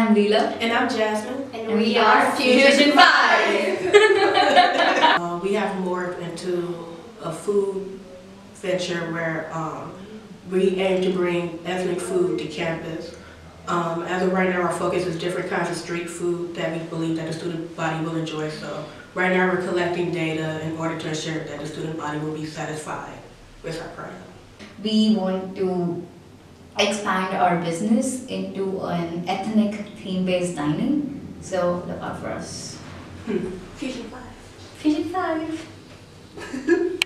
I'm Leela. And I'm Jasmine. And we are Fusion 5! We have morphed into a food venture where we aim to bring ethnic food to campus. As of right now, our focus is different kinds of street food that we believe that the student body will enjoy. So right now we're collecting data in order to ensure that the student body will be satisfied with our product. We want to expand our business into an ethnic theme-based dining. So look out for us. Fusion 5. Fusion 5!